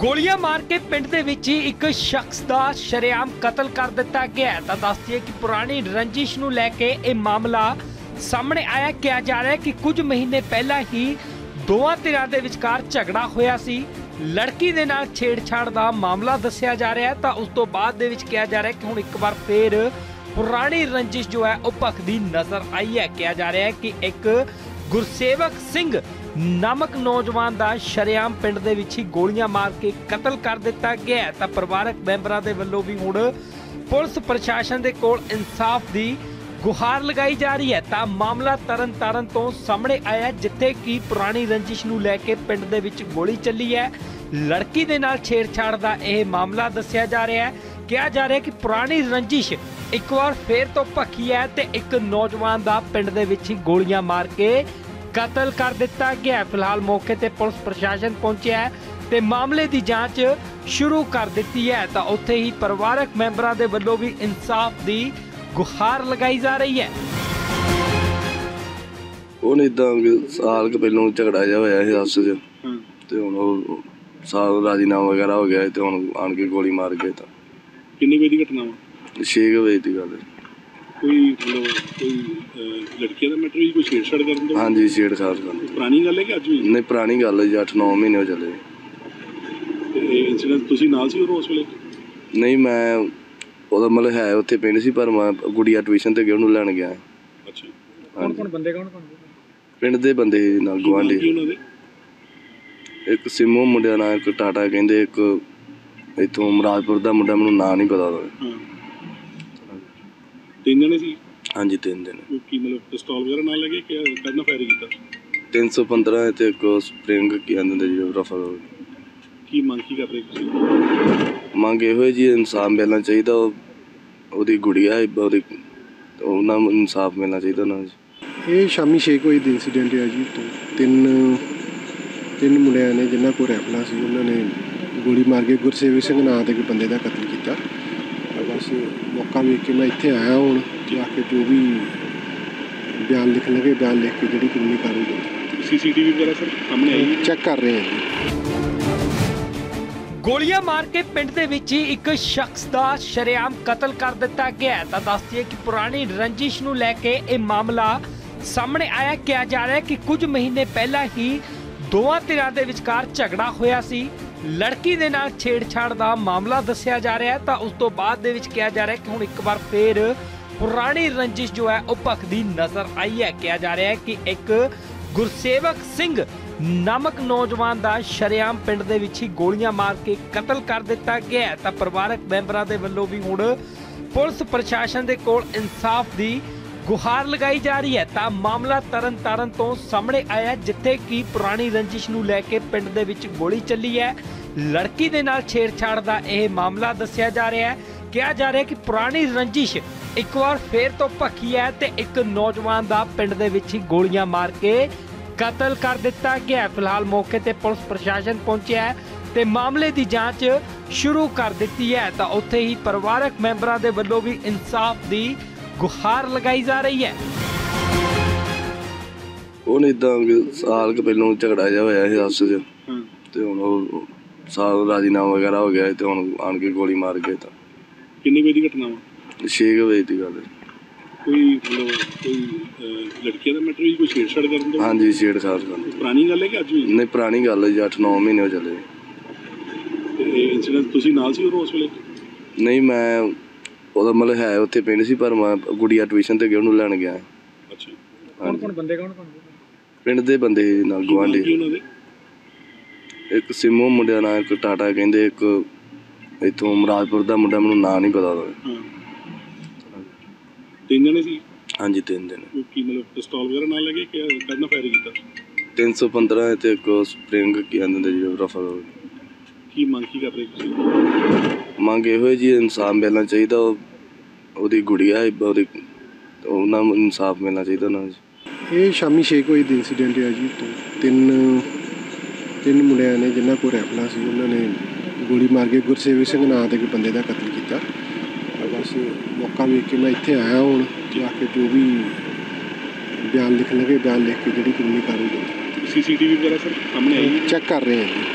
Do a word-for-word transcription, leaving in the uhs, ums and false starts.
ਗੋਲੀਆਂ ਮਾਰ ਕੇ ਪਿੰਡ ਦੇ ਵਿੱਚ ਹੀ ਇੱਕ ਸ਼ਖਸ ਦਾ ਸ਼ਰੇਆਮ ਕਤਲ ਕਰ ਦਿੱਤਾ ਗਿਆ। ਤਾਂ ਦੱਸਦੀ ਹੈ ਕਿ ਪੁਰਾਣੀ ਰੰਜਿਸ਼ ਨੂੰ ਲੈ ਕੇ ਇਹ ਮਾਮਲਾ ਸਾਹਮਣੇ ਆਇਆ। ਕਿਹਾ ਜਾ ਰਿਹਾ ਹੈ ਕਿ ਕੁਝ ਮਹੀਨੇ ਪਹਿਲਾਂ ਹੀ ਦੋਵਾਂ ਧਿਰਾਂ ਦੇ ਵਿਚਕਾਰ ਝਗੜਾ ਹੋਇਆ ਸੀ। ਲੜਕੀ ਦੇ ਨਾਲ ਛੇੜਛਾੜ ਦਾ ਮਾਮਲਾ ਦੱਸਿਆ ਜਾ ਰਿਹਾ ਹੈ। ਤਾਂ ਉਸ ਤੋਂ ਬਾਅਦ ਦੇ ਵਿੱਚ ਕਿਹਾ ਜਾ ਰਿਹਾ ਹੈ ਕਿ ਹੁਣ ਇੱਕ ਵਾਰ ਫੇਰ ਪੁਰਾਣੀ ਰੰਜਿਸ਼ ਜੋ ਹੈ ਉਹ ਭਖਦੀ ਨਜ਼ਰ ਆਈ ਹੈ। ਕਿਹਾ ਜਾ ਰਿਹਾ ਹੈ ਕਿ ਇੱਕ ਗੁਰਸੇਵਕ ਸਿੰਘ ਨਾਮਕ ਨੌਜਵਾਨ ਦਾ ਸ਼ਰੇਆਮ ਪਿੰਡ ਦੇ ਵਿੱਚ ਹੀ ਗੋਲੀਆਂ ਮਾਰ ਕੇ ਕਤਲ ਕਰ ਦਿੱਤਾ ਗਿਆ। ਤਾਂ ਪਰਿਵਾਰਕ ਮੈਂਬਰਾਂ ਦੇ ਵੱਲੋਂ ਵੀ ਹੁਣ ਪੁਲਿਸ ਪ੍ਰਸ਼ਾਸਨ ਦੇ ਕੋਲ ਇਨਸਾਫ ਦੀ ਗੁਹਾਰ ਲਗਾਈ ਜਾ ਰਹੀ ਹੈ। ਤਾਂ ਮਾਮਲਾ ਤਰਨ ਤਾਰਨ ਤੋਂ ਸਾਹਮਣੇ ਆਇਆ, ਜਿੱਥੇ ਕਿ ਪੁਰਾਣੀ ਰੰਜਿਸ਼ ਨੂੰ ਲੈ ਕੇ ਪਿੰਡ ਦੇ ਵਿੱਚ ਗੋਲੀ ਚੱਲੀ ਹੈ। ਲੜਕੀ ਦੇ ਨਾਲ ਛੇੜਛਾੜ ਦਾ ਇਹ ਮਾਮਲਾ ਦੱਸਿਆ ਜਾ ਰਿਹਾ ਹੈ। ਕਿਹਾ ਜਾ ਰਿਹਾ ਹੈ ਕਿ ਪੁਰਾਣੀ ਰੰਜਿਸ਼ ਇੱਕ ਵਾਰ ਫੇਰ ਤੋਂ ਭਖੀ ਹੈ ਤੇ ਇੱਕ ਨੌਜਵਾਨ ਦਾ ਪਿੰਡ ਦੇ ਵਿੱਚ ਹੀ ਗੋਲੀਆਂ ਮਾਰ ਕੇ ਕਤਲ ਕਰ ਦਿੱਤਾ ਗਿਆ। ਫਿਲਹਾਲ ਮੌਕੇ ਤੇ ਪੁਲਿਸ ਪ੍ਰਸ਼ਾਸਨ ਪਹੁੰਚਿਆ ਹੈ ਤੇ ਮਾਮਲੇ ਦੀ ਜਾਂਚ ਸ਼ੁਰੂ ਕਰ ਦਿੱਤੀ ਹੈ। ਤਾਂ ਉੱਥੇ ਹੀ ਪਰਿਵਾਰਕ ਮੈਂਬਰਾਂ ਦੇ ਵੱਲੋਂ ਵੀ ਇਨਸਾਫ ਦੀ ਗੁਹਾਰ ਲਗਾਈ ਜਾ ਰਹੀ ਹੈ। ਉਹਨੇ ਇਦਾਂ ਸਾਲ ਕੁ ਪਹਿਲਾਂ ਝਗੜਾ ਜਿਹਾ ਹੋਇਆ ਸੀ ਆਪਸ ਚ, ਤੇ ਹੁਣ ਉਹ ਸਾਲ ਰਾਜੀਨਾਮਾ ਵਗੈਰਾ ਹੋ ਗਿਆ ਤੇ ਹੁਣ ਆਣ ਕੇ ਗੋਲੀ ਮਾਰ ਗਏ। ਤਾਂ ਕਿੰਨੇ ਵਜੇ ਦੀ ਘਟਨਾ ਵਾ? ਛੇ ਕੁ ਵਜੇ ਦੀ ਗੱਲ ਹੈ। ਕੋਈ ਮਤਲਬ ਕੋਈ ਲੜਕੀਆਂ ਦਾ ਮੈਟਰ ਵੀ ਕੋਈ ਛੇੜਛਾੜ ਕਰਨ ਦਾ? ਹਾਂਜੀ, ਛੇੜਛਾੜ ਕਰਨ। ਪੁਰਾਣੀ ਗੱਲ ਹੈ ਕਿ ਅੱਜ ਵੀ? ਨਹੀਂ, ਪੁਰਾਣੀ ਗੱਲ ਹੈ ਜੀ, ਅੱਠ ਨੌ ਮਹੀਨੇ ਹੋ ਚੱਲੇ। ਇਹ ਇਨਸੀਡੈਂਟ ਤੁਸੀਂ ਨਾਲ ਸੀ ਉਸ ਵੇਲੇ? ਨਹੀਂ, ਮੈਂ ਉਹਦਾ ਮਤਲਬ ਹੈ ਉੱਥੇ ਪਿੰਡ ਸੀ, ਪਰ ਮੈਂ ਗੁੜੀਆ ਟਿਊਸ਼ਨ ਤੇ ਗਿਆ, ਉਹਨੂੰ ਲੈਣ ਗਿਆ। ਅੱਛਾ, ਕੌਣ ਕੌਣ ਬੰਦੇ ਕੌਣ ਕੌਣ? ਪਿੰਡ ਦੇ ਬੰਦੇ ਨਾਲ ਗੁਆਂਢੀ। ਉਹਨਾਂ ਦੇ ਇੱਕ ਸਿੰਮੂ ਮੁੰਡਿਆਂ ਨਾਲ, ਇੱਕ ਟਾਟਾ ਕਹਿੰਦੇ, ਇੱਕ ਇੱਥੋਂ ਮਰਾਜਪੁਰ ਦਾ ਮੁੰਡਾ, ਮੈਨੂੰ ਨਾਂ ਨਹੀਂ ਪਤਾ ਉਹਦਾ। ਹਾਂ, ਤਿੰਨ ਜਣੇ ਸੀ? ਹਾਂਜੀ, ਤਿੰਨ ਦਿਨ। ਕੀ ਮਤਲਬ ਪਿਸਤੌਲ ਵਗੈਰਾ ਨਾਲ ਲੱਗੇ ਕਿ ਕਰਨਾ ਫਾਇਰ ਕੀਤਾ? ਤਿੰਨ ਸੌ ਪੰਦਰਾਂ ਤੇ ਇੱਕ ਸਪਰਿੰਗ ਕੀ ਆਂਦੇ ਜੀ, ਰਫਲ। ਕੀ ਮੰਗ ਕੀ ਕਰ ਰਹੇ ਤੁਸੀਂ? ਮੰਗ ਇਹੋ ਜੀ, ਇਨਸਾਫ ਮਿਲਣਾ ਚਾਹੀਦਾ। ਉਹ ਉਹਦੀ ਗੁੜੀਆ ਉਹਦੀ, ਉਹਨਾਂ ਨੂੰ ਇਨਸਾਫ ਮਿਲਣਾ ਚਾਹੀਦਾ ਉਹਨਾਂ ਨੂੰ। ਇਹ ਸ਼ਾਮੀ ਛੇ ਕੁ ਵਜੇ ਦਾ ਇੰਸੀਡੈਂਟ ਹੈ ਜੀ। ਤੋਂ ਤਿੰਨ ਤਿੰਨ ਮੁੰਡਿਆਂ ਨੇ ਜਿਨ੍ਹਾਂ ਕੋਲ ਰਾਈਫਲਾਂ ਸੀ, ਉਹਨਾਂ ਨੇ ਗੋਲੀ ਮਾਰ ਕੇ ਗੁਰਸੇਵਕ ਸਿੰਘ ਨਾਂ ਦੇ ਇੱਕ ਬੰਦੇ ਦਾ ਕਤਲ ਕੀਤਾ। ਬਸ ਮੌਕਾ ਵੇਖ ਕੇ ਮੈਂ ਇੱਥੇ ਆਇਆ ਹੁਣ, ਜਾ ਕੇ ਜੋ ਵੀ ਬਿਆਨ ਲਿਖਣ ਲੱਗੇ, ਬਿਆਨ ਲਿਖ ਕੇ ਜਿਹੜੀ ਕਾਨੂੰਨੀ ਕਾਰਵਾਈ ਹੋਈ। ਸੀ ਸੀ ਟੀ ਵੀ ਵਗੈਰਾ ਸਰ ਸਾਹਮਣੇ ਆਈ? ਚੈੱਕ ਕਰ ਰਹੇ ਹਾਂ ਜੀ। ਗੋਲੀਆਂ ਮਾਰ ਕੇ ਪਿੰਡ ਦੇ ਵਿੱਚ ਹੀ ਇੱਕ ਸ਼ਖਸ ਦਾ ਸ਼ਰੇਆਮ ਕਤਲ ਕਰ ਦਿੱਤਾ ਗਿਆ। ਤਾਂ ਦੱਸਦੀ ਹੈ ਕਿ ਪੁਰਾਣੀ ਰੰਜਿਸ਼ ਨੂੰ ਲੈ ਕੇ ਇਹ ਮਾਮਲਾ ਸਾਹਮਣੇ ਆਇਆ। ਕਿਹਾ ਜਾ ਰਿਹਾ ਹੈ ਕਿ ਕੁਝ ਮਹੀਨੇ ਪਹਿਲਾਂ ਹੀ ਦੋਵਾਂ ਧਿਰਾਂ ਦੇ ਵਿਚਕਾਰ ਝਗੜਾ ਹੋਇਆ ਸੀ। ਲੜਕੀ ਦੇ ਨਾਲ ਛੇੜਛਾੜ ਦਾ ਮਾਮਲਾ ਦੱਸਿਆ ਜਾ ਰਿਹਾ ਹੈ। ਤਾਂ ਉਸ ਤੋਂ ਬਾਅਦ ਦੇ ਵਿੱਚ ਕਿਹਾ ਜਾ ਰਿਹਾ ਹੈ ਕਿ ਹੁਣ ਇੱਕ ਵਾਰ ਫੇਰ ਪੁਰਾਣੀ ਰੰਜਿਸ਼ ਜੋ ਹੈ ਉਹ ਭਖਦੀ ਨਜ਼ਰ ਆਈ ਹੈ। ਕਿਹਾ ਜਾ ਰਿਹਾ ਹੈ ਕਿ ਇੱਕ ਗੁਰਸੇਵਕ ਸਿੰਘ ਨਾਮਕ ਨੌਜਵਾਨ ਦਾ ਸ਼ਰੇਆਮ ਪਿੰਡ ਦੇ ਵਿੱਚ ਹੀ ਗੋਲੀਆਂ ਮਾਰ ਕੇ ਕਤਲ ਕਰ ਦਿੱਤਾ ਗਿਆ। ਤਾਂ ਪਰਿਵਾਰਕ ਮੈਂਬਰਾਂ ਦੇ ਵੱਲੋਂ ਵੀ ਹੁਣ ਪੁਲਿਸ ਪ੍ਰਸ਼ਾਸਨ ਦੇ ਕੋਲ ਇਨਸਾਫ ਦੀ ਗੁਹਾਰ ਲਗਾਈ ਜਾ ਰਹੀ ਹੈ। ਤਾਂ ਮਾਮਲਾ ਤਰਨ ਤਾਰਨ ਤੋਂ ਸਾਹਮਣੇ ਆਇਆ, ਜਿੱਥੇ ਕਿ ਪੁਰਾਣੀ ਰੰਜਿਸ਼ ਨੂੰ ਲੈ ਕੇ ਪਿੰਡ ਦੇ ਵਿੱਚ ਗੋਲੀ ਚੱਲੀ ਹੈ। ਲੜਕੀ ਦੇ ਨਾਲ ਛੇੜਛਾੜ ਦਾ ਇਹ ਮਾਮਲਾ ਦੱਸਿਆ ਜਾ ਰਿਹਾ ਹੈ। ਕਿਹਾ ਜਾ ਰਿਹਾ ਹੈ ਕਿ ਪੁਰਾਣੀ ਰੰਜਿਸ਼ ਇੱਕ ਵਾਰ ਫੇਰ ਤੋਂ ਭਖੀ ਹੈ ਤੇ ਇੱਕ ਨੌਜਵਾਨ ਦਾ ਪਿੰਡ ਦੇ ਵਿੱਚ ਹੀ ਗੋਲੀਆਂ ਮਾਰ ਕੇ ਕਤਲ ਕਰ ਦਿੱਤਾ ਗਿਆ। ਫਿਲਹਾਲ ਮੌਕੇ ਤੇ ਪੁਲਿਸ ਪ੍ਰਸ਼ਾਸਨ ਪਹੁੰਚਿਆ ਹੈ ਤੇ ਮਾਮਲੇ ਦੀ ਜਾਂਚ ਸ਼ੁਰੂ ਕਰ ਦਿੱਤੀ ਹੈ। ਤਾਂ ਉੱਥੇ ਹੀ ਪਰਿਵਾਰਕ ਮੈਂਬਰਾਂ ਦੇ ਵੱਲੋਂ ਵੀ ਇਨਸਾਫ ਦੀ ਗੁਹਾਰ ਲਗਾਈ ਜਾ ਰਹੀ ਹੈ। ਉਹਨੇ ਇਦਾਂ ਸਾਲ ਕੁ ਪਹਿਲਾਂ ਝਗੜਾ ਜਿਹਾ ਹੋਇਆ ਸੀ ਆਪਸ ਚ, ਤੇ ਹੁਣ ਉਹ ਸਾਲ ਰਾਜੀਨਾਮਾ ਵਗੈਰਾ ਹੋ ਗਿਆ ਤੇ ਹੁਣ ਆਣ ਕੇ ਗੋਲੀ ਮਾਰ ਗਏ। ਤਾਂ ਕਿੰਨੇ ਵਜੇ ਦੀ ਘਟਨਾ ਵਾ? ਛੇ ਕੁ ਵਜੇ ਦੀ ਗੱਲ ਹੈ। ਕੋਈ ਮਤਲਬ ਕੋਈ ਲੜਕੀਆਂ ਦਾ ਮੈਟਰ ਵੀ ਕੋਈ ਛੇੜਛਾੜ ਕਰਨ ਦਾ? ਹਾਂਜੀ, ਛੇੜਛਾੜ ਕਰਨ। ਪੁਰਾਣੀ ਗੱਲ ਹੈ ਕਿ ਅੱਜ ਵੀ? ਨਹੀਂ, ਪੁਰਾਣੀ ਗੱਲ ਹੈ ਜੀ, ਅੱਠ ਨੌ ਮਹੀਨੇ ਹੋ ਚੱਲੇ। ਇਹ ਇਨਸੀਡੈਂਟ ਤੁਸੀਂ ਨਾਲ ਸੀ ਉਸ ਵੇਲੇ? ਨਹੀਂ, ਮੈਂ ਉਹਦਾ ਮਤਲਬ ਹੈ ਉੱਥੇ ਪਿੰਡ ਸੀ, ਪਰ ਮੈਂ ਗੁੜੀਆ ਟਿਊਸ਼ਨ ਤੇ ਗਿਆ, ਉਹਨੂੰ ਲੈਣ ਗਿਆ। ਅੱਛਾ, ਕੌਣ ਕੌਣ ਬੰਦੇ ਕੌਣ ਕੌਣ? ਪਿੰਡ ਦੇ ਬੰਦੇ ਨਾਲ ਗੁਆਂਢੀ। ਉਹਨਾਂ ਦੇ ਇੱਕ ਸਿੰਮੂ ਮੁੰਡਿਆਂ ਨਾਲ, ਇੱਕ ਟਾਟਾ ਕਹਿੰਦੇ, ਇੱਕ ਇੱਥੋਂ ਮਰਾਜਪੁਰ ਦਾ ਮੁੰਡਾ, ਮੈਨੂੰ ਨਾਂ ਨਹੀਂ ਪਤਾ ਉਹਦਾ। ਹਾਂ, ਤਿੰਨ ਜਣੇ ਸੀ? ਹਾਂਜੀ, ਤਿੰਨ ਦਿਨ। ਕੀ ਮਤਲਬ ਪਿਸਤੌਲ ਵਗੈਰਾ ਨਾਲ ਲੱਗੇ ਕਿ ਕਰਨਾ ਫਾਇਰ ਕੀਤਾ? ਤਿੰਨ ਸੌ ਪੰਦਰਾਂ ਤੇ ਇੱਕ ਸਪਰਿੰਗ ਕੀ ਆਂਦੇ ਜੀ, ਰਫਲ। ਕੀ ਮੰਗ ਕੀ ਕਰ ਰਹੇ ਤੁਸੀਂ? ਮੰਗ ਇਹੋ ਜੀ, ਇਨਸਾਫ ਮਿਲਣਾ ਚਾਹੀਦਾ। ਉਹ ਉਹਦੀ ਗੁੜੀਆ ਉਹਦੀ, ਉਹਨਾਂ ਨੂੰ ਇਨਸਾਫ ਮਿਲਣਾ ਚਾਹੀਦਾ ਉਹਨਾਂ ਨੂੰ। ਇਹ ਸ਼ਾਮੀ ਛੇ ਕੁ ਵਜੇ ਦਾ ਇੰਸੀਡੈਂਟ ਹੈ ਜੀ। ਤੋਂ ਤਿੰਨ ਤਿੰਨ ਮੁੰਡਿਆਂ ਨੇ ਜਿਨ੍ਹਾਂ ਕੋਲ ਰਾਈਫਲਾਂ ਸੀ, ਉਹਨਾਂ ਨੇ ਗੋਲੀ ਮਾਰ ਕੇ ਗੁਰਸੇਵਕ ਸਿੰਘ ਨਾਂ ਦੇ ਇੱਕ ਬੰਦੇ ਦਾ ਕਤਲ ਕੀਤਾ। ਬਸ ਮੌਕਾ ਵੇਖ ਕੇ ਮੈਂ ਇੱਥੇ ਆਇਆ ਹੁਣ, ਜਾ ਕੇ ਜੋ ਵੀ ਬਿਆਨ ਲਿਖਣ ਲੱਗੇ, ਬਿਆਨ ਲਿਖ ਕੇ ਜਿਹੜੀ ਕਾਨੂੰਨੀ ਕਾਰਵਾਈ ਹੋਈ। ਸੀ ਸੀ ਟੀ ਵੀ ਵਗੈਰਾ ਸਰ ਸਾਹਮਣੇ ਆਈ? ਚੈੱਕ ਕਰ ਰਹੇ ਹਾਂ ਜੀ।